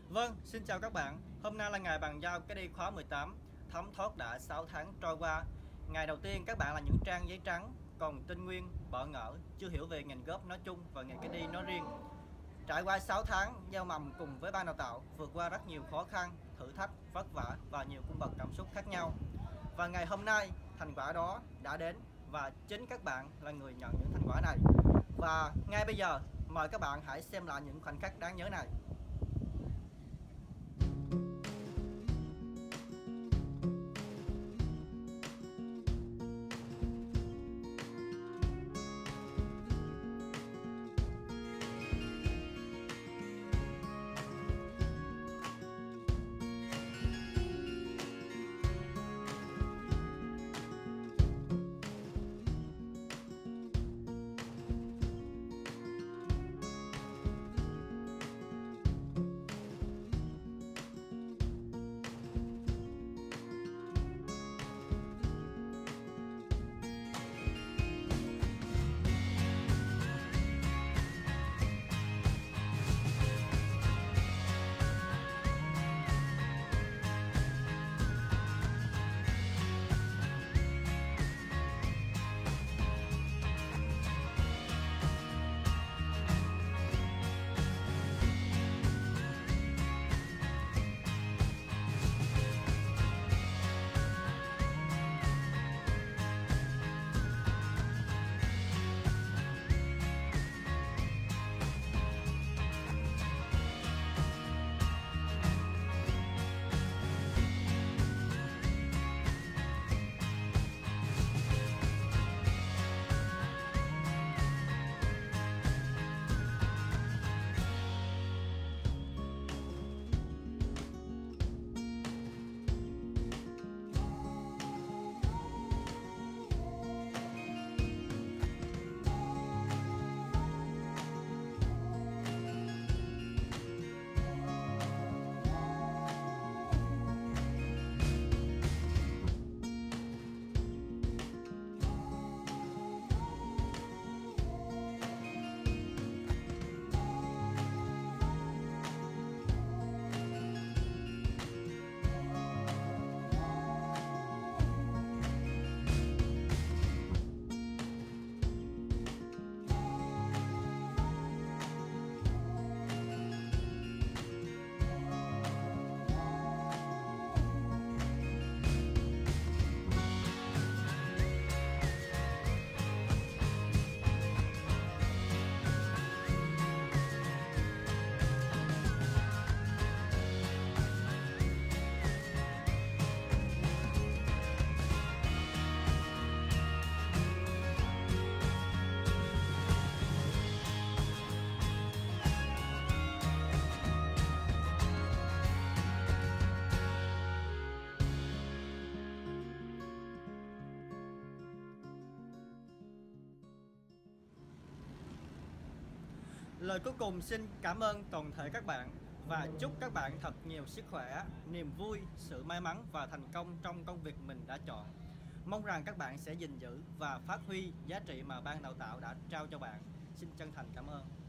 Vâng, xin chào các bạn. Hôm nay là ngày bàn giao cái đi khóa 18. Thấm thoát đã 6 tháng trôi qua. Ngày đầu tiên các bạn là những trang giấy trắng, còn Tinh Nguyên bỡ ngỡ, chưa hiểu về ngành góp nói chung và nghề cái đi nói riêng. Trải qua 6 tháng gieo mầm cùng với ban đào tạo, vượt qua rất nhiều khó khăn, thử thách, vất vả và nhiều cung bậc cảm xúc khác nhau. Và ngày hôm nay, thành quả đó đã đến và chính các bạn là người nhận những thành quả này. Và ngay bây giờ, mời các bạn hãy xem lại những khoảnh khắc đáng nhớ này. Lời cuối cùng xin cảm ơn toàn thể các bạn và chúc các bạn thật nhiều sức khỏe, niềm vui, sự may mắn và thành công trong công việc mình đã chọn. Mong rằng các bạn sẽ gìn giữ và phát huy giá trị mà ban đào tạo đã trao cho bạn. Xin chân thành cảm ơn.